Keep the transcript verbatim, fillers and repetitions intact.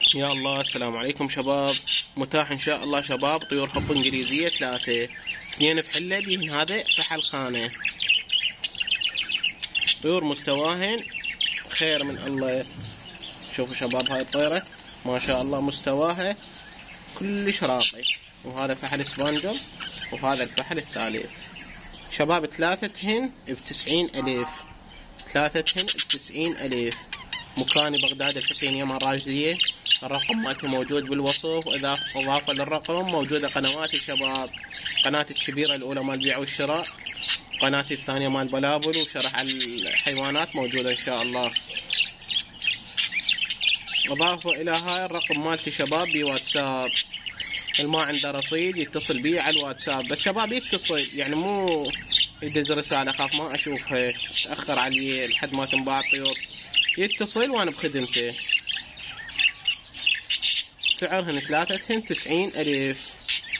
يا الله، السلام عليكم شباب. متاح ان شاء الله شباب طيور حب انجليزية ثلاثة، اثنين فحلة بيهن هذا فحل خانة. طيور مستواهن خير من الله. شوفوا شباب هاي الطيرة ما شاء الله مستواها كلش راقي. وهذا فحل سبانجل وهذا الفحل الثالث. شباب ثلاثتهن بتسعين الف، ثلاثتهن بتسعين الف. مكاني بغداد الحسينية مرازية. الرقم مالتي موجود بالوصف، واذا اضافة للرقم موجودة قنواتي شباب. قناتي الكبيرة الاولى مال بيع والشراء، قناتي الثانية مال بلابل وشرح الحيوانات موجودة ان شاء الله. اضافة الى هاي الرقم مالتي شباب بواتساب، الما عنده رصيد يتصل بي على الواتساب. بس شباب يتصل يعني مو يدز رسالة، اخاف ما اشوفها تأخر علي لحد ما تنباع الطيور. يتصل وانا بخدمته. سعرهن ثلاثتهن تسعين الف.